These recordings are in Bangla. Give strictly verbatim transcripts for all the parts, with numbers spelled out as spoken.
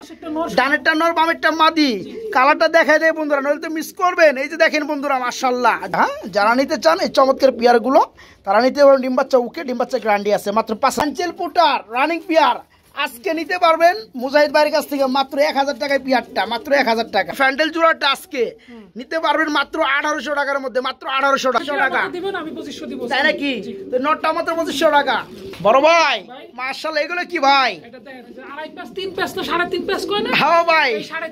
ডানেরটা নর বামেরটা মাদি। কালারটা দেখাই দেয় বন্ধুরা, নইলে তো মিস করবেন। এই যে দেখেন বন্ধুরা, মাশাআল্লাহ। হ্যাঁ, যারা নিতে চান এই চমৎকার পেয়ার গুলো তারা নিতে পারেন। ডিম বাচ্চা উকে, ডিম বাচ্চা গ্যারান্টি আছে। মাত্র পাঁচ আঞ্চেল পুটার রানিং পেয়ার আজকে নিতে পারবেন মুজাহিদ ভাইয়ের কাছ থেকে মাত্র এক হাজার টাকায় পেয়ারটা, মাত্র এক হাজার টাকা। ফ্যান্ডেল জোড়াটা আজকে নিতে পারবেন মাত্র আঠারোশো টাকার মধ্যে, মাত্র আঠারোশো টাকা। তাই নাকি? তো নটটা মাত্র পঁচিশশো টাকা। বড় ভাই মাশাআল্লাহ, এগুলো কি ভাই? হ্যাঁ ভাই,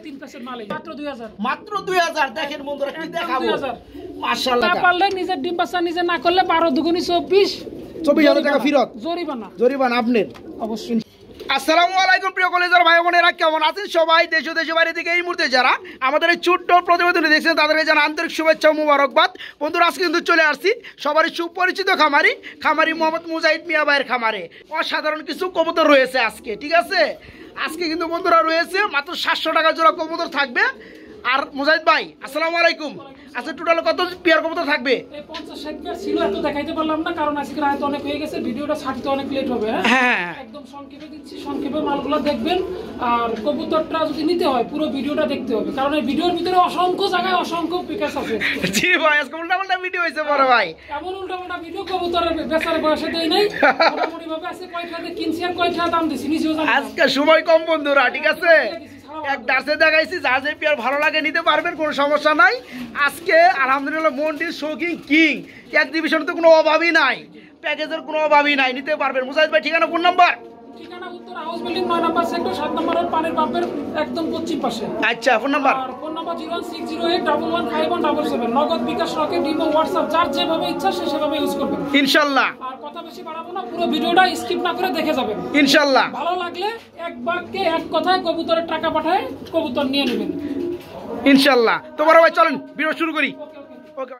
মাত্র দুই হাজার। দেখেন বন্ধুরা কি দেখাবো, মাশাআল্লাহ। পারলে নিজের ডিম বাচ্চা নিজে না করলে বারো দুগুনি চব্বিশ চব্বিশ হাজার টাকা ফেরত। জরিমানা জরিমানা আপনার অবশ্যই। আসসালামু আলাইকুম প্রিয় কলেজের ভাই বোনেরা, কেমন আছেন সবাই? দেশ ও দেশের বাইরে থেকে এই মুহূর্তে যারা আমাদের এই ছোট্ট প্রতিবেদনে দেখছেন তাদেরকে জানা আন্তরিক শুভেচ্ছা ও মুবারকবাদ। বন্ধুরা আজকে কিন্তু চলে আসছি সবারই সুপরিচিত খামারি খামারি মোহাম্মদ মুজাহিদ মিয়া ভাইয়ের খামারে। অসাধারণ কিছু কবুতর রয়েছে আজকে, ঠিক আছে? আজকে কিন্তু বন্ধুরা রয়েছে মাত্র সাতশো টাকা জোড়া কবুতর থাকবে। আর মুজাহিদ ভাই আসসালামু আলাইকুম, আচ্ছা টোটাল কত পেয়ার কবুতর থাকবে? পঞ্চাশ ষাট পেয়ার ছিল, এত দেখাইতে পারলাম না কারণ আজকে রাত অনেক হয়ে গেছে, ভিডিওটা ছাড়তে অনেক লেট হবে। হ্যাঁ, একদম সংক্ষেপে দিচ্ছি, সংক্ষেপে মালগুলো দেখবেন। আর কবুতরটা যদি নিতে হয় পুরো ভিডিওটা দেখতে হবে, কারণ এই ভিডিওর ভিতরে অসংখ্য জায়গায় অসংখ্য পিকাস আছে। জি ভাই, আজকে উল্টাপাল্টা ভিডিও হয়েছে বড় ভাই। এমন উল্টাপাল্টা ভিডিও কবুতরের বেচার বয়সে দেই নাই, মোটামুটি ভাবে আছে কয়টাতে কিনছি আর কয়টা দাম দিছি নিজেও জানি। আজকে সময় কম বন্ধুরা, ঠিক আছে? এক দাসে দেখাইছি, যা যে পেয়ার ভালো লাগে নিতে পারবেন, কোনো সমস্যা নাই। আজকে আলহামদুলিল্লাহ মন্ডির শৌকিং কিং এক ডিভিশনে তো কোনো অভাবই নাই, প্যাকেজের কোনো অভাবই নাই, নিতে পারবেন। মুজাহিদ ভাই ঠিকানা কোন নাম্বার? ঠিকানা উত্তর হাউস বিল্ডিং নয় নাম্বার সেক্টর সাত নম্বর রোড পানির পাম্পের একদম পশ্চিম পাশে। আচ্ছা, ফোন নাম্বার? আর phone number zero one six zero eight double one five one double seven. Nagad, bKash, rocket, imo, WhatsApp যার যেভাবে ইচ্ছা সে সেভাবে ইউজ করবেন ইনশাআল্লাহ। আর কথা বেশি বাড়াবো না, পুরো ভিডিওটা স্কিপ না করে দেখে যাবেন ইনশাআল্লাহ। ভালো লাগলে এক বাক্যে এক কথায় কবুতরের টাকা পাঠায় কবুতর নিয়ে নেবেন ইনশাআল্লাহ। তো বড় ভাই চলেন ভিডিও শুরু করি। ওকে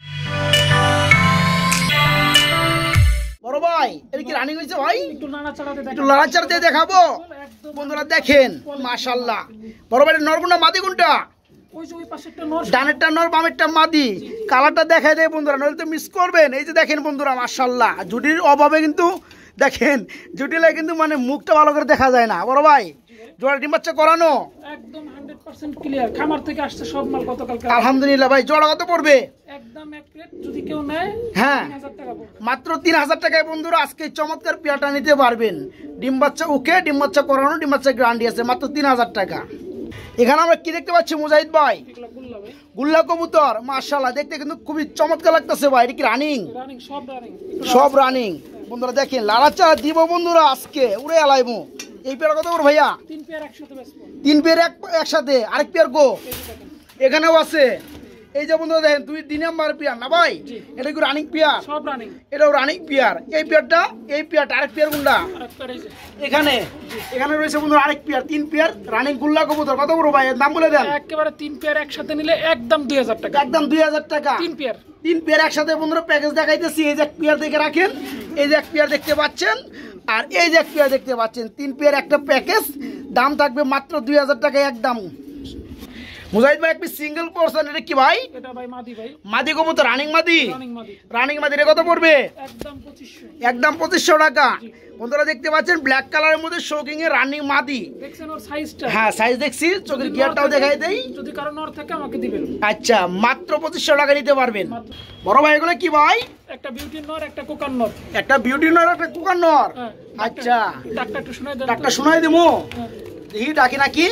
বড় ভাই, এটা কি রানিং হয়েছে ভাই? একটু নাড়াচাড়াতে দেখেন, একটু নাড়াচাড়া দিয়ে দেখাবো বন্ধুরা। দেখেন মাশাআল্লাহ, বড় ভাই নর কোনটা মাদি কোনটা? ওই যে ওই পাশেরটা নর, ডানেরটা নর বামেরটা মাদি। কালারটা দেখাই দেয় বন্ধুরা, নইলে তো মিস করবেন। এই যে দেখেন বন্ধুরা মাশাআল্লাহ, জুটির অভাবে কিন্তু দেখেন জুটিলে কিন্তু মানে মুখটা ভালো করে দেখা যায় না। বড় ভাই জোড়া ডিম বাচ্চা করানো একদম হান্ড্রেড পার্সেন্ট ক্লিয়ার, খামার থেকে আসছে সব মাল গতকাল। আলহামদুলিল্লাহ ভাই। জোড়া কত পড়বে? একদম এক প্লেট যদি কেউ নেয় হ্যাঁ তিন হাজার টাকা পড়বে, মাত্র তিন হাজার টাকায় বন্ধুরা আজকে চমৎকার পেয়ারটা নিতে পারবেন। ডিম বাচ্চা ওকে, ডিম বাচ্চা করানো, ডিম বাচ্চা গ্যারান্টি আছে, মাত্র তিন হাজার টাকা। এখানে আমরা কি দেখতে পাচ্ছি মুজাহিদ ভাই? গুল্লা কবুতর মাশাআল্লাহ, দেখতে কিন্তু খুবই চমৎকার লাগতেছে ভাই। এটা কি রানিং? রানিং, সব রানিং, সব রানিং বন্ধুরা। দেখেন লাড়াচাড়া দিব বন্ধুরা, আজকে উড়ে আলাইবো। এই পেয়ার কত করে ভাইয়া? তিন পেয়ার একসাথে বেচবো। তিন পেয়ার এক একসাথে, আরেক পেয়ার গো এখানেও আছে। এই যে বন্ধুরা দেখেন দুই তিন নাম্বার পেয়ার না ভাই? এটা কি রানিং পেয়ার? সব রানিং, এটাও রানিং পেয়ার। এই পেয়ারটা, এই পেয়ারটা আরেক পেয়ার কোনটা? এখানে এখানে রয়েছে বন্ধুরা আরেক পেয়ার, তিন পেয়ার রানিং গুল্লা কবুতর। কত বড় ভাই দাম বলে দেন? একেবারে তিন পেয়ার একসাথে নিলে একদম দুই হাজার টাকা। একদম দুই হাজার টাকা তিন পেয়ার, তিন পেয়ার একসাথে বন্ধুরা প্যাকেজ দেখাইতেছি। এই যে এক পেয়ার দেখে রাখেন, এই যে এক পেয়ার দেখতে পাচ্ছেন, আর এই যে এক পেয়ার দেখতে পাচ্ছেন। তিন পেয়ার একটা প্যাকেজ, দাম থাকবে মাত্র দুই হাজার টাকায় একদম। মুজাহিদ ভাই একটি সিঙ্গেল পারসন, এটা কি ভাই? এটা ভাই মাদি ভাই, মাদি কবুতর রানিং মাদি। রানিং মাদি, রানিং মাদি রে কত পড়বে? একদম পঁচিশশো, একদম পঁচিশশো টাকা। বন্ধুরা দেখতে পাচ্ছেন ব্ল্যাক কালারের মধ্যে শৌকিং এর রানিং মাদি। দেখছেন ওর সাইজটা? হ্যাঁ সাইজ দেখছি, চোখের গিয়ারটাও দেখাই দেই। যদি কারো নর থাকে আমাকে দিবেন। আচ্ছা, মাত্র পঁচিশশো টাকা নিতে পারবেন। বড় ভাই এগুলো কি ভাই? একটা বিউটি নর, একটা কোকার নর। একটা বিউটি নর, একটা কুকার নর। আচ্ছা, ডাক্তার একটু শোনাই দেন। ডাক্তার শোনাই দেবো, দেখি ডাকি নাকি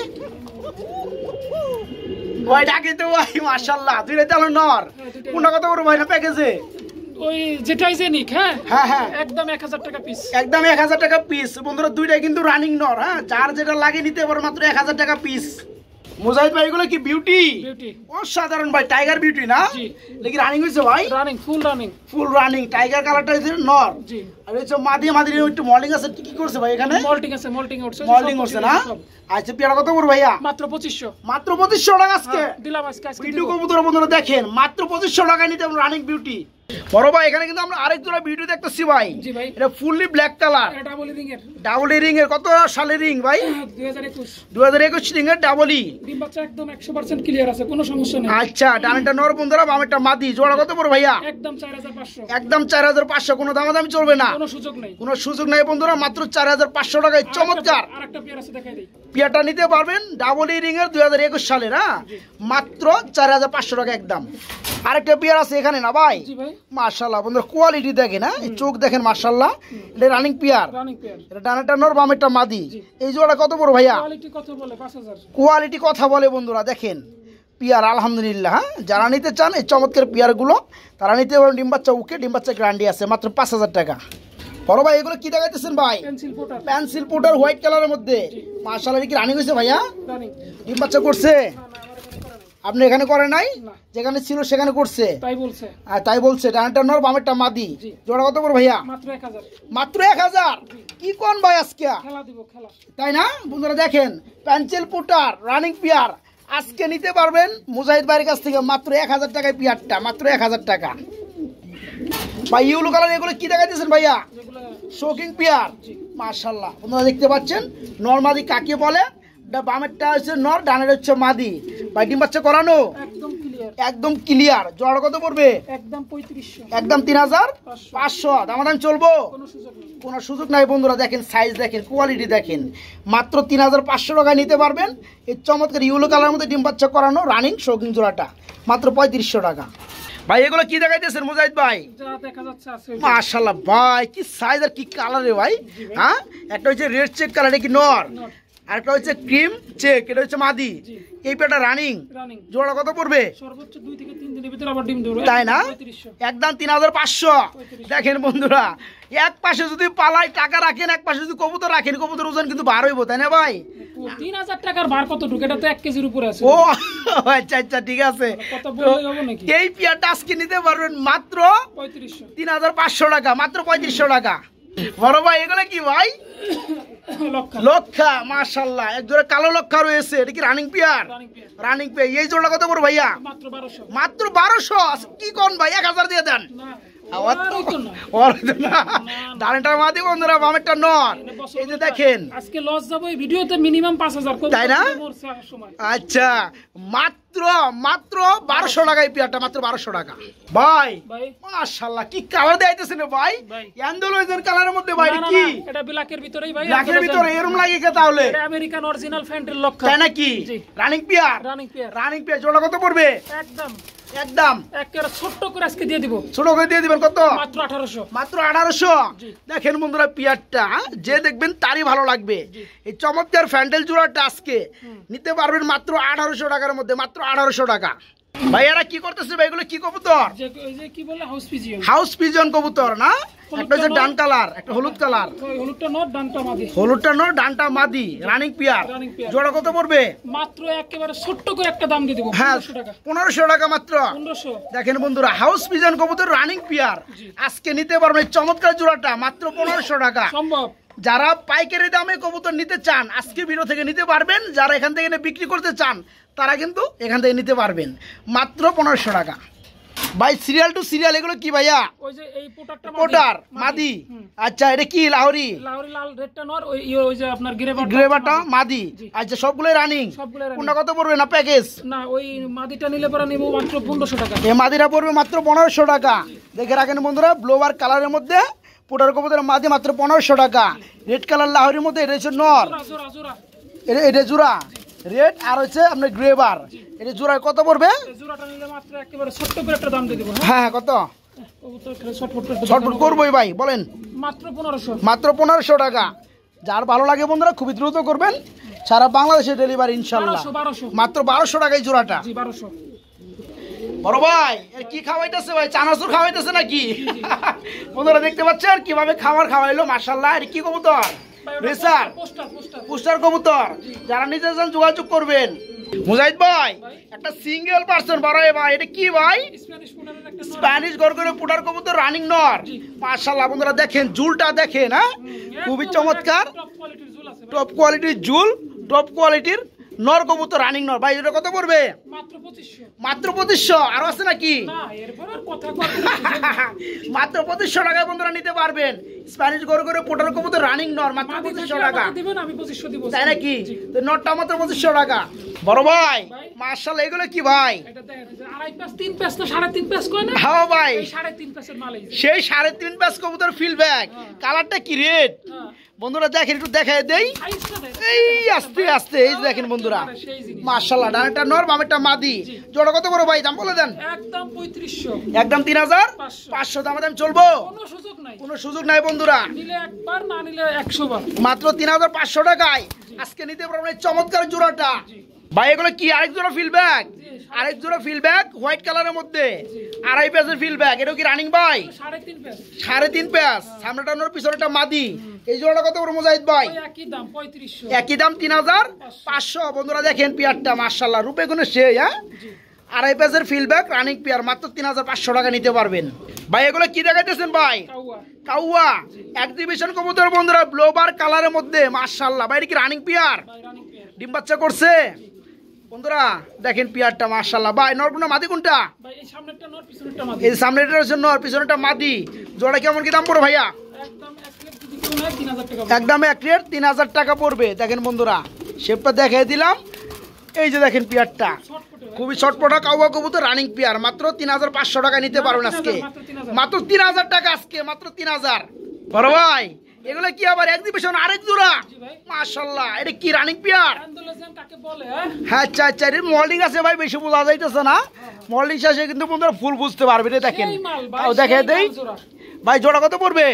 ভাই? ডাকি তো ভাই মাশাআল্লাহ, দুইটা তাহলে নর। কোনটা কত করে ভাই না প্যাকেজে? ওই যেটাই যে নিক। হ্যাঁ হ্যাঁ হ্যাঁ, একদম এক হাজার টাকা পিস, একদম এক হাজার টাকা পিস বন্ধুরা। দুইটাই কিন্তু রানিং নর। হ্যাঁ, যার যেটা লাগে নিতে পারো, মাত্র এক হাজার টাকা পিস। মুজাহিদ ভাই এগুলো কি বিউটি? বিউটি, অসাধারণ ভাই, টাইগার বিউটি না? জি। দেখি রানিং হয়েছে ভাই? Running, full running, full running. Tiger কালারটা হচ্ছে নর। জি। আর হচ্ছে মাদি, মাদি একটু মল্টিং আছে। কি করছে ভাই এখানে? মল্টিং আছে, মল্টিং উঠছে, মল্টিং করছে না? আচ্ছা, পেয়ারা কত করে ভাইয়া? মাত্র পঁচিশশো, মাত্র পঁচিশশো টাকা আজকে দিলাম আজকে। আজকে ভিডিও কবুতর বন্ধুরা দেখেন, মাত্র পঁচিশশো টাকা নিতে রানিং বিউটি। বড় ভাই এখানে কিন্তু আমরা আরেক জোড়া ভিডিও দেখতেছি ভাই। জি ভাই। এটা ফুললি ব্ল্যাক কালার, এটা ডাবল রিং এর। ডাবল রিং এর। কত সালের রিং ভাই? দুই হাজার একুশ। দুই হাজার একুশ রিং এর ডাবলই। ডিম বাচ্চা একদম একশো পার্সেন্ট ক্লিয়ার আছে, কোনো সমস্যা নেই। আচ্ছা, ডানেরটা নর বন্ধুরা, বামেরটা মাদি। জোড়া কত পড়ে ভাইয়া? একদম চার হাজার পাঁচশো। একদম চার হাজার পাঁচশো। কোনো দামাদামি চলবে না, কোনো সুযোগ নেই। কোনো সুযোগ নেই বন্ধুরা, মাত্র চার হাজার পাঁচশো টাকায় চমৎকার আরেকটা পেয়ার আছে, দেখাই দেই। পিয়াটা নিতে পারবেন ডাবল রিং এর দুই হাজার একুশ সালের, হ্যাঁ, মাত্র চার হাজার পাঁচশো টাকা একদম। আরেকটা পিয়ার আছে এখানে না ভাই? জি ভাই। মাশাআল্লাহ বন্ধুরা, কোয়ালিটি দেখেন, হ্যাঁ, চোখ দেখেন মাশাআল্লাহ। এটা রানিং পিয়ার, রানিং পেয়ার। এটা ডানাটা নর বামেরটা মাদি। এই জোড়া কত বড় ভাইয়া? কোয়ালিটি কত বলে? পাঁচ হাজার। কোয়ালিটি কথা বলে বন্ধুরা, দেখেন পিয়ার আলহামদুলিল্লাহ। হ্যাঁ, যারা নিতে চান এই চমৎকার পিয়ারগুলো তারা নিতে পারেন। ডিম বাচ্চা উকে, ডিম বাচ্চা গ্যারান্টি আছে, মাত্র পাঁচ হাজার টাকা। বড় ভাই এগুলো কি দেখাইতেছেন ভাই? Pencil pouter. Pencil pouter white কালারের মধ্যে। মাশাআল্লাহ, কি রানিং হয়েছে ভাইয়া? রানিং। ডিম বাচ্চা করছে? না না, আমার এখানে করা নাই। আপনি এখানে করে নাই? না। যেখানে ছিল সেখানে করছে? তাই বলছে। আর তাই বলছে। ডানাটা নর বামেরটা মাদি। জি। জোড়া কত বড় ভাইয়া? মাত্র এক হাজার। মাত্র এক হাজার। কি কোন ভাই আজকে? খেলা দিব, খেলা। তাই না বন্ধুরা? দেখেন পেন্সিল পোটার রানিং পিয়ার আজকে নিতে পারবেন মুজাহিদ ভাইয়ের কাছ থেকে মাত্র এক হাজার টাকায় পিয়ারটা, মাত্র এক হাজার টাকা। ভাই ইউলো কালার এগুলো কি দেখাইতেছেন ভাইয়া? যেগুলো শোকিং পিয়ার। মাশাআল্লাহ বন্ধুরা দেখতে পাচ্ছেন, নর মাদি কাকে বলে? বামেরটা হচ্ছে নর, ডানের হচ্ছে মাদি। ভাই ডিম বাচ্চা করানো? একদম ক্লিয়ার। একদম ক্লিয়ার। জোড়া কত পড়বে? একদম পঁয়ত্রিশশো। একদম তিন হাজার পাঁচশো। দামাদাম চলবো? কোনো সুযোগ নেই। কোনো সুযোগ নাই বন্ধুরা। দেখেন সাইজ দেখেন, কোয়ালিটি দেখেন, মাত্র তিন হাজার পাঁচশো টাকায় নিতে পারবেন এই চমৎকার ইউলো কালারের মধ্যে ডিম বাচ্চা করানো রানিং শৌখিন জোড়াটা, মাত্র পঁয়ত্রিশশো টাকা। ভাই এগুলো কি দেখাইতেছেন মুজাহিদ ভাই? যা দেখা যাচ্ছে আছে। মাশাআল্লাহ ভাই, কি সাইজ আর কি কালার রে ভাই। হ্যাঁ, একটা হচ্ছে রেড চেক কালার, এটা কি নর? আর একটা হচ্ছে ক্রিম চেক, এটা হচ্ছে মাদি। এই পেটা রানিং। রানিং। জোড়া কত পড়বে? সর্বোচ্চ দুই থেকে তিন দিনের ভিতরে আবার ডিম দেবে। তাই না? একদম তিন হাজার পাঁচশো। দেখেন বন্ধুরা, এক পাশে যদি পালাই টাকা রাখেন, এক পাশে যদি কবুতর রাখেন, কবুতর ওজন কিন্তু বার হইব, তাই না ভাই? তিন হাজার টাকার বার কতটুকু? এটা তো এক কেজির উপরে আছে। ও আচ্ছা আচ্ছা, ঠিক আছে। কত বললেই হবে নাকি? এই পিয়ারটা আজকে নিতে পারবেন মাত্র পঁয়ত্রিশশো। তিন হাজার পাঁচশো টাকা, মাত্র পঁয়ত্রিশশো টাকা। বড় ভাই এগুলো কি ভাই? লক্ষা। লক্ষা। মাশাআল্লাহ, এক জোড়া কালো লক্ষা রয়েছে, এটা কি running pair? Running pair. Running pair. এই জোড়া কত বড় ভাইয়া? মাত্র বারোশো। মাত্র বারোশো। কি কোন ভাই, এক হাজার দিয়ে দেন। না, আবার তো আর হইতো না। ওর হইতো না। ডানেরটা মাদি বন্ধুরা, বামেরটা নর। এই যে দেখেন, আজকে লস যাবো এই ভিডিওতে মিনিমাম পাঁচ হাজার। তাই না? মরছে আর সময়। আচ্ছা, মাত্র মাত্র বারোশো টাকায় পিয়ারটা, মাত্র বারোশো টাকা। ভাই ভাই মাশাআল্লাহ, কি কালার দেখাইতেছেন ভাই? ভাই। অ্যান্ডোলয়েজের কালারের মধ্যে ভাই, না, না, কি না, এটা ব্ল্যাকের ভিতরেই ভাই। ব্ল্যাকের ভিতরে এরকম লাগে কে তাহলে? এটা আমেরিকান অরিজিনাল ফ্যান্টের লক্ষা। তাই নাকি? জি। Running pair. Running pair. Running pair. জোড়া কত পড়বে? একদম একদম একেবারে ছোট্ট করে আজকে দিয়ে দিব। ছোট করে দিয়ে দিবেন। কত? মাত্র আঠারোশো। মাত্র আঠারোশো। জি। দেখেন বন্ধুরা, পিয়ারটা যে দেখবেন তারই ভালো লাগবে। এই চমৎকার ফ্যান্ডেল জোড়াটা আজকে নিতে পারবেন মাত্র আঠারোশো টাকার মধ্যে, মাত্র আঠারোশো টাকা। ভাই এরা কি করতেছে ভাই? এগুলো কি কবুতর? যে ওই যে কি বলে হাউস পিজিয়ন। হাউস পিজন কবুতর না? একটা হচ্ছে ডান কালার, একটা হলুদ কালার। ওই হলুদটা নট, ডানটা মাদি। হলুদটা নর, ডানটা মাদি। Running pair. Running pair. জোড়া কত পড়বে? মাত্র একেবারে ছোট্ট করে একটা দাম দিয়ে দিব। হ্যাঁ, পনেরোশো টাকা। পনেরোশো টাকা মাত্র। পনেরোশো। দেখেন বন্ধুরা, হাউস পিজন কবুতর রানিং পিয়ার আজকে নিতে পারবেন চমৎকার জোড়াটা, মাত্র পনেরোশো টাকা। সম্ভব। যারা পাইকারি দামে কবুতর নিতে চান আজকে ভিডিও থেকে নিতে পারবেন, যারা এখান থেকে এনে বিক্রি করতে চান তারা কিন্তু এখান থেকে নিতে পারবেন মাত্র পনেরোশো টাকা। ভাই সিরিয়াল টু সিরিয়াল এগুলো কি ভাইয়া? ওই যে এই পোটারটা পোটার মাদি। আচ্ছা, এটা কি লাহোরি? লাহোরি লাল রেডটা নর, ওই ওই যে আপনার গ্রেভার গ্রেভারটা মাদি। আচ্ছা, সবগুলোই রানিং। সবগুলো running। কোনটা কত পড়বে না প্যাকেজ? না, ওই মাদিটা নিলে পরে নিব মাত্র পনেরোশো টাকা। এই মাদিরা পড়বে মাত্র পনেরোশো টাকা। দেখে রাখেন বন্ধুরা, ব্লোবার কালারের মধ্যে পোটার কবুতরের মাদি মাত্র পনেরোশো টাকা। রেড কালার লাহোরির মধ্যে এটা হচ্ছে নর, জোড়া জোড়া জোড়া। এটা এটা জোড়া রেড, আর হচ্ছে আপনার গ্রেভার। এটা জোড়ায় কত পড়বে? এই জোড়াটা নিলে মাত্র একেবারে ছোট্ট করে একটা দাম দিয়ে দিব। হ্যাঁ, কত? কবুতর খেলে শর্টফট করে শর্টফট করবোই ভাই, বলেন। মাত্র পনেরোশো। মাত্র পনেরোশো টাকা। যার ভালো লাগে বন্ধুরা খুবই দ্রুত করবেন, সারা বাংলাদেশে ডেলিভারি ইনশাল্লাহ। বারোশো বারোশো। মাত্র বারোশো টাকায় জোড়াটা। জি বারোশো। বড় ভাই এর কি খাওয়াইতেছে ভাই? চানাচুর খাওয়াইতেছে নাকি? বন্ধুরা দেখতে পাচ্ছেন কিভাবে খাবার খাওয়াইলো, মাশাআল্লাহ। এর কি কবুতর? Racer poster poster. পুস্টার কবুতর। যারা নিতে চান যোগাযোগ করবেন। মুজাহিদ ভাই একটা সিঙ্গেল পার্সন বাড়ায় ভাই, এটা কি ভাই? স্প্যানিশ পোটারের একটা নর। স্প্যানিশ গরগরে পুটার কবুতর রানিং নর। মাশাআল্লাহ বন্ধুরা দেখেন ঝুলটা দেখেন, হ্যাঁ খুবই চমৎকার। টপ কোয়ালিটির ঝুল আছে ভাই। টপ কোয়ালিটির ঝুল, টপ কোয়ালিটির নর কবুতর রানিং নর ভাই, এটা কত পড়বে? মাত্র পঁচিশশো। মাত্র পঁচিশশো। আরো আছে নাকি? না এরপর আর কথা কয় মাত্র পঁচিশশো টাকায় বন্ধুরা নিতে পারবেন স্প্যানিশ গরু করে পোটার কবুতর রানিং নর মাত্র পঁচিশশো টাকা। দিবেন আমি পঁচিশশো দিব, তাই নাকি? তো নরটা মাত্র পঁচিশশো টাকা। বড় ভাই মাশাআল্লাহ, এগুলো কি ভাই? এটা দেখেন আড়াই পাঁচ তিন পাঁচ তো সাড়ে তিন পাঁচ কয় না? হ্যাঁ ভাই, সাড়ে তিন পাঁচের মাল এই সেই সাড়ে তিন পাঁচ কবুতর ফিল ব্যাগ। কালারটা কি রেড বন্ধুরা, দেখেন একটু দেখাই দেই। এই আস্তে আস্তে এই দেখেন বন্ধুরা মাশাআল্লাহ, ডানেরটা নর বামেরটা মাদি। জোড়া কত বড় ভাই, দাম বলে দেন? একদম পঁয়ত্রিশশো। একদম তিন হাজার পাঁচশো। দাম দাম চলবো, কোনো সুযোগ নাই, কোনো সুযোগ নাই বন্ধুরা। নিলে একবার না নিলে একশো বার। মাত্র তিন হাজার পাঁচশো টাকায় আজকে নিতে পারবেন এই চমৎকার জোড়াটা। ভাই এগুলো কি আরেক জোড়া ফিল ব্যাগ? আরেক জোড়া ফিল ব্যাগ হোয়াইট কালারের মধ্যে আড়াই পেজের ফিল ব্যাগ। এটা কি রানিং ভাই? সাড়ে তিন পেজ। সাড়ে তিন পেজ, সামনেটা নর পিছনেটা মাদি। এই জোড়াটা কত বড় মুজাহিদ ভাই? একই দাম পঁয়ত্রিশশো। একই দাম তিন হাজার পাঁচশো। বন্ধুরা দেখেন পিয়ারটা মাশাআল্লাহ রূপে গুণে সেই। হ্যাঁ আড়াই পেজের ফিল ব্যাগ রানিং পিয়ার মাত্র তিন হাজার পাঁচশো টাকা নিতে পারবেন। ভাই এগুলো কি দেখাইতেছেন ভাই? কাউয়া এক্সিবিশন কবুতর বন্ধুরা, ব্লোবার কালারের মধ্যে মাশাআল্লাহ। ভাই এটা কি রানিং পিয়ার? ডিম বাচ্চা করছে বন্ধুরা, দেখেন পিয়ারটা মাশাআল্লাহ। ভাই নর কোনটা মাদি কোনটা? ভাই এই সামনেরটা নর পিছনেরটা মাদি। এই সামনেরটা হচ্ছে নর পিছনেরটা মাদি। জোড়া কেমন কি দাম পড়ে ভাইয়া? একদম এক রেট যদি কেউ নেয় তিন হাজার টাকা। একদম এক রেট তিন হাজার টাকা পড়বে। দেখেন বন্ধুরা শেপটা দেখিয়ে দিলাম। এই যে দেখেন পিয়ারটা খুবই ছটপটা কাউয়া কবুতর রানিং পিয়ার মাত্র তিন হাজার পাঁচশো টাকা নিতে পারবেন আজকে। মাত্র তিন হাজার টাকা আজকে, মাত্র তিন হাজার। বড় ভাই এগুলো কি আবার এক্সিবিশন আরেক জোড়া? মাশাআল্লাহ, এটা কি রানিং পিয়ার? কাকে বলে? হ্যাঁ আচ্ছা আচ্ছা, এর মল্ডিং আছে ভাই, বেশি বোঝা যাইতেছে না। মল্ডিং শেষে কিন্তু বন্ধুরা ফুল বুঝতে পারবে। এটা দেখেন, তাও দেখে দেই। ভাই জোড়া কত পড়বে?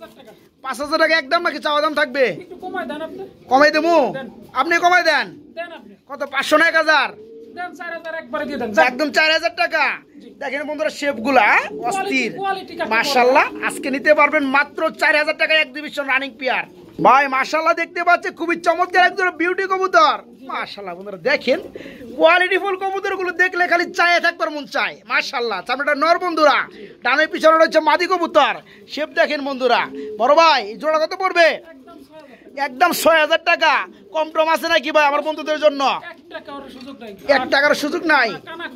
পাঁচ হাজার টাকা একদম নাকি চাওয়া দাম থাকবে? একটু কমাই দেন আপনি। কমাই দেবো? আপনি কমাই দেন। দেন আপনি। কত? পাঁচশো না এক হাজার? দেন চার হাজার একবারে দিয়ে দেন। একদম চার হাজার টাকা। দেখেন বন্ধুরা শেপ গুলা অস্থির মাশাআল্লাহ। আজকে নিতে পারবেন মাত্র চার হাজার টাকা এক্সিবিশন রানিং পিয়ার। ভাই মাশাআল্লাহ দেখতে পাচ্ছে খুবই চমৎকার একজন বিউটি কবুতর মাশাআল্লাহ। বন্ধুরা দেখেন কোয়ালিটি ফুল কবুতর গুলো দেখলে খালি চায়ে থাকবার মন চায় মাশাআল্লাহ। চামড়াটা নর বন্ধুরা, ডানের পিছনে রয়েছে মাদি কবুতর। শেপ দেখেন বন্ধুরা। বড় ভাই জোড়া কত পড়বে? একদম ছয় হাজার টাকা। কম টম আছে নাকি ভাই আমার বন্ধুদের জন্য? এক টাকার সুযোগ নাই,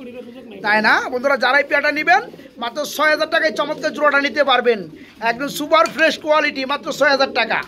তাই না বন্ধুরা? যারাই পেয়াটা নিবেন মাত্র ছয় হাজার টাকায় চমৎকার জোড়াটা নিতে পারবেন। একদম সুপার ফ্রেশ কোয়ালিটি, মাত্র ছয় হাজার টাকা।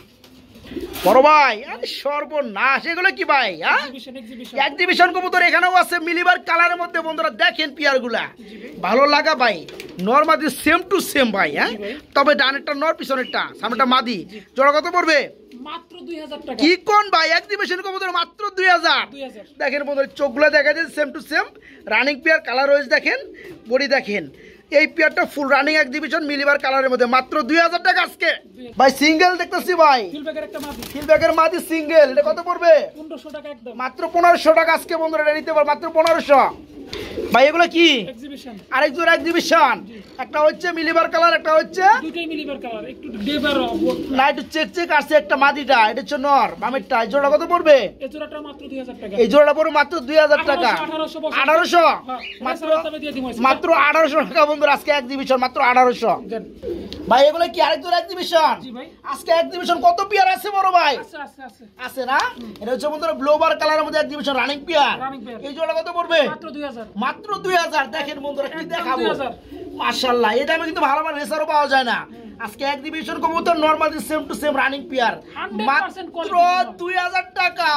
বড় ভাই আরে সর্বনাশ, এগুলো কি ভাই? হ্যাঁ এক্সিবিশন কবুতর এখানেও আছে মিলিবার কালারের মধ্যে। বন্ধুরা দেখেন পিয়ার গুলা ভালো লাগা ভাই, নর মাদি সেম টু সেম ভাই। হ্যাঁ তবে ডানেরটা নর পিছনেরটা সামনেটা মাদি। জোড়া কত পড়বে? মাত্র দুই হাজার টাকা। কি কোন ভাই এক্সিবিশন কবুতর মাত্র দুই হাজার। দেখেন বন্ধুরা চোখগুলো দেখা যায় same to same running pair. Colour রয়েছে দেখেন, বডি দেখেন। এই পেয়ারটা ফুল রানিং এক্সিবিশন মিলিবার কালারের মধ্যে মাত্র দুই হাজার টাকা আজকে। ভাই সিঙ্গেল দেখতেছি ভাই, ফিলব্যাগের মাদি সিঙ্গেল। এটা কত পড়বে? পনেরোশো টাকা একদম। মাত্র পনেরোশো টাকা আজকে বন্ধুরা এটা নিতে পারবে মাত্র পনেরোশো। ভাই এগুলো কি? এক্সিবিশন। আরেক জোড়া এক্সিবিশন, একটা হচ্ছে মিলিবার কালার, একটা হচ্ছে দুটোই মিলিবার কালার। একটু ডেবার না একটু চেক চেক আসছে একটা মাদিটা। এটা হচ্ছে নর বামেরটা। এই জোড়া কত পড়বে? এই জোড়াটা মাত্র দুই হাজার টাকা। এই জোড়াটা পড়বে মাত্র দুই হাজার টাকা। আঠারোশো মাত্র মাত্র আঠারোশো টাকা বন্ধুরা আজকে এক্সিবিশন মাত্র আঠারোশো। ভাই এগুলো কি আরেক জোড়া এক্সিবিশন? আজকে এক্সিবিশন কত পিয়ার আছে বড় ভাই? আছে না? এটা হচ্ছে বন্ধুরা ব্লোবার কালারের মধ্যে এক্সিবিশন রানিং পিয়ার। এই জোড়া কত পড়বে? মাত্র দুই হাজার। মাত্র দুই হাজার। দেখেন বন্ধুরা কি দেখাবো মাশাআল্লাহ। এটা আমি কিন্তু ভালো ভালো রেসারও পাওয়া যায় না। আজকে এক্সিবিশন কবুতর normally same to same running pair মাত্র দুই হাজার টাকা।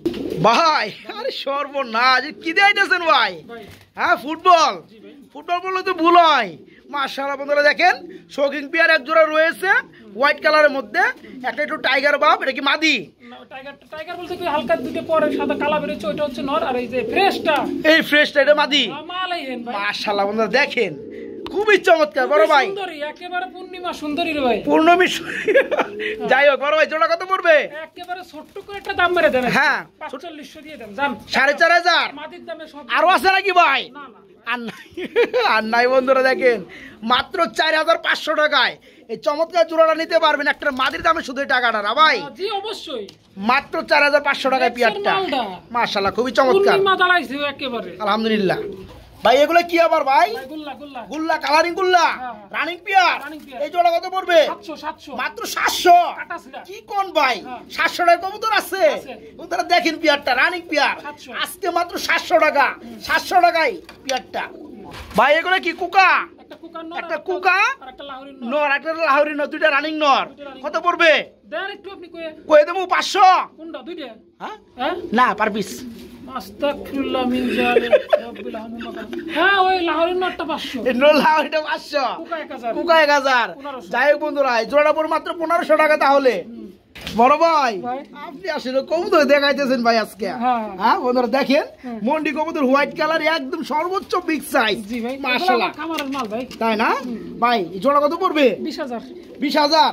ভাই আরে সর্বনাশ, কি দিয়েছেন ভাই? হ্যাঁ ফুটবল, ফুটবল বললে তো ভুল হয়। মাশাআল্লাহ বন্ধুরা দেখেন শৌকিং পিয়ার এক জোড়া রয়েছে হোয়াইট কালারের মধ্যে, একটা একটু টাইগার বাপ। এটা কি মাদি? টাইগার টাইগার বলতে কি হালকা দুটো পরে সাদা কালা বেরোচ্ছে, ওটা হচ্ছে নর। আর এই যে ফ্রেশটা, এই ফ্রেশটা এটা মাদি। মাশাআল্লাহ বন্ধুরা দেখেন খুবই চমৎকার বড় ভাই, সুন্দরী একেবারে পূর্ণিমা সুন্দরী রে ভাই, পূর্ণমী। যাই হোক বড় ভাই জোড়া কত পড়বে? একেবারে ছোট্ট করে একটা দাম মেরে দেন। হ্যাঁ পাঁচচল্লিশশো দিয়ে দেন জান। সাড়ে চার হাজার মাদির দামে সব। আরো আছে নাকি ভাই? না না আর নাই, আর নাই বন্ধুরা দেখেন মাত্র চার হাজার পাঁচশো টাকায় এই চমৎকার জোড়াটা নিতে পারবেন। একটা মাদির দামে শুধু টাকাটা না ভাই, জি অবশ্যই মাত্র চার হাজার পাঁচশো টাকায় পিয়ারটা। মাশাআল্লাহ খুবই চমৎকার, পূর্ণিমা দাঁড়াইছে একেবারে। আলহামদুলিল্লাহ। ভাই এগুলো কি আবার ভাই? ভাই গুল্লা গুল্লা গুল্লা কালারিং গুল্লা হ্যাঁ। Running pair. Running pair. এই জোড়া কত পড়বে? সাতশো সাতশো মাত্র সাতশো। কাটাছিলা। কি কোন ভাই? হ্যাঁ। সাতশো টাকা কবুতর আছে। আছে। কবুতর দেখেন পিয়ারটা রানিং পিয়ার সাতশো। আজকে মাত্র সাতশো টাকা। সাতশো টাকায় পিয়ারটা। ভাই এগুলো কি কুকা? একটা কুকার নর একটা আর কুকা আর একটা লাহোরি নর। নর একটা লাহোরি নর দুইটা রানিং নর। দুইটা running কত পড়বে? দেন একটু আপনি কয়ে কই দেবো পাঁচশো। কোনটা দুইটা? হ্যাঁ হ্যাঁ না পার পিস। আস্তাগফিরুল্লাহ মিন জালিক রাব্বিল আলামিন। হ্যাঁ ওই লাহোরি নরটা পাঁচশো। এই নর লাহোরিটা পাঁচশো। কুকা এক হাজার। কুকা এক হাজার। পনেরোশো। যাই হোক বন্ধুরা এই জোড়াটা পড়ে মাত্র পনেরোশো টাকা। তাহলে বড় ভাই ভাই। আপনি আসলে কবুতর দেখাইতেছেন ভাই আজকে। হ্যাঁ। হ্যাঁ বন্ধুরা দেখেন মন্ডি কবুতর হোয়াইট কালার একদম সর্বোচ্চ বিগ সাইজ। জি ভাই মাশাআল্লাহ। এগুলো আমার খামারের মাল ভাই। তাই না ভাই এই জোড়া কত পড়বে? বিশ হাজার। বিশ হাজার।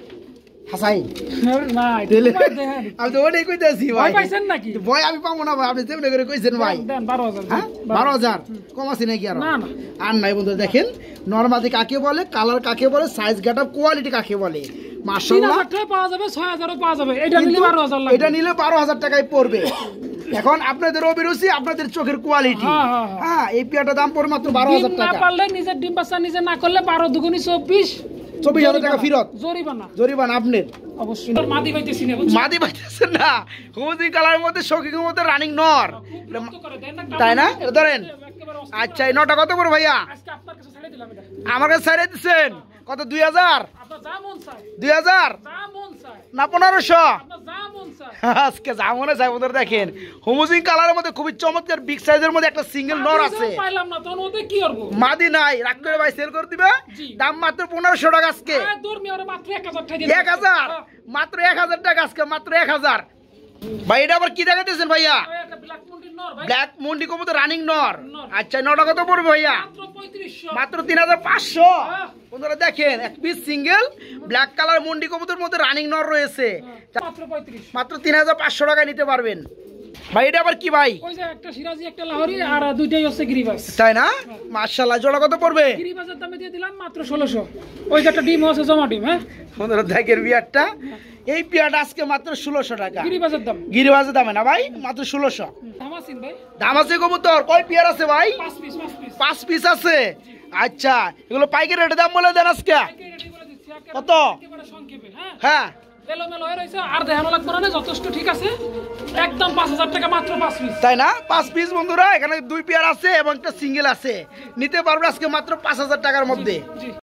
হাসাই না দিলে এটা দেখেন। আমি তো ওটাই কইতেছি ভাই। ভয় পাইছেন নাকি? ভয় আমি পাবো না ভাই, আপনি যেমন করে কইছেন ভাই। দেন বারো হাজার। হ্যাঁ বারো হাজার কম আছে নাকি আর? না, না। আর নাই বন্ধু দেখেন নরমাদি কাকে বলে, কালার কাকে বলে, সাইজ গেটআপ কোয়ালিটি কাকে বলে। তিন মাশাআল্লাহ হাজার টাকা পাওয়া যাবে, ছয় হাজারও পাওয়া যাবে। এটা নিলে বারো হাজার লাগবে। এটা নিলে বারো হাজার টাকায় পড়বে। এখন আপনাদের অভিরুচি আপনাদের চোখের কোয়ালিটি। হ্যাঁ, হ্যাঁ, হ্যাঁ। হ্যাঁ এই পিয়াটার দাম পড়ে মাত্র বারো ডিম হাজার না টাকা। পারলে নিজের ডিম বাচ্চা নিজে না করলে বারো দুগুনি চব্বিশ। চব্বিশ হাজার টাকা ফেরত। জরিমানা জরিমানা আপনার। অবশ্যই। তোর মাদি পাইতেছি না বুঝছো? মাদি পাইতেছেন না? হুমুদি কালারের মধ্যে শৌখিনের মধ্যে রানিং নর। খুব বিরক্ত করে, দেন না, তাই না? এটা ধরেন। একেবারে অস্থির। আচ্ছা এই নটা কত করে ভাইয়া? আজকে আপনার কাছে ছেড়ে দিলাম এটা। আমার কাছে ছাড়িয়ে দিচ্ছেন কত? দুই হাজার? আপনার যা মন চায়, দুই হাজার যা মন চায়, না পনেরোশো? আপনার যা মন চায়। আজকে যা মনে চাই ওদের দেখেন হুমুজিং কালারের মধ্যে খুবই চমৎকার বিগ সাইজের মধ্যে একটা সিঙ্গেল নর আমি আছে। যখন পাইলাম না তখন ওদের কি করবো? মাদি নাই রাগ করে ভাই সেল করে দিবে। জি। দাম মাত্র পনেরোশো টাকা আজকে। আয় দৌড় মিয়া, ওরা মাত্র এক হাজার টাকা দিয়ে এক হাজার হ্যাঁ। মাত্র এক হাজার টাকা আজকে মাত্র এক হাজার। ভাই এটা আবার কি দেখাইতেছেন ভাইয়া? ওই একটা ব্ল্যাক মুন্ডির নর ভাই। ব্ল্যাক মন্ডি কবুতর রানিং নর। নর। আচ্ছা নটা কত পড়বে ভাইয়া? মাত্র পঁয়ত্রিশশো। মাত্র তিন হাজার পাঁচশো। হ্যাঁ। বন্ধুরা দেখেন এক পিস সিঙ্গেল ব্ল্যাক কালার মন্ডি কবুতর মধ্যে রানিং নর রয়েছে। মাত্র পঁয়ত্রিশশো। মাত্র তিন হাজার পাঁচশো টাকায় নিতে পারবেন। ভাই এটা আবার কি ভাই? ওই যে একটা সিরাজি একটা লাহোরি আর দুইটাই হচ্ছে গিরিবাজ। তাই না? মাশাআল্লাহ জোড়া কত পড়বে? গিরিবাজের দামে দিয়ে দিলাম মাত্র ষোলোশো। ওই যে একটা ডিম আছে জমা ডিম। হ্যাঁ বন্ধুরা দেখেন বিয়ারটা এই পিয়ারটা আজকে মাত্র ষোলোশো টাকা। গিরিবাজের দাম। গিরিবাজের দামে না ভাই মাত্র ষোলোশো। দামাসিন ভাই। দাম আছে কবুতর কয় পিয়ার আছে ভাই? পাঁচ পিস পাঁচ পিস। পাঁচ পিস আছে। আচ্ছা এগুলো পাইকারি রেটে দাম বলে দেন আজকে রেডি করে দিচ্ছি একেবারে- কত? একেবারে সংক্ষেপে। হ্যাঁ হ্যাঁ এলোমেলো হয়ে রয়েছে আর দেখানো লাগবে না, যথেষ্ট ঠিক আছে। একদম পাঁচ হাজার টাকা মাত্র পাঁচ পিস। তাই না? পাঁচ পিস বন্ধুরা এখানে দুই পেয়ার আছে এবং একটা সিঙ্গেল আছে। নিতে পারবে আজকে মাত্র পাঁচ হাজার টাকার মধ্যে। জি।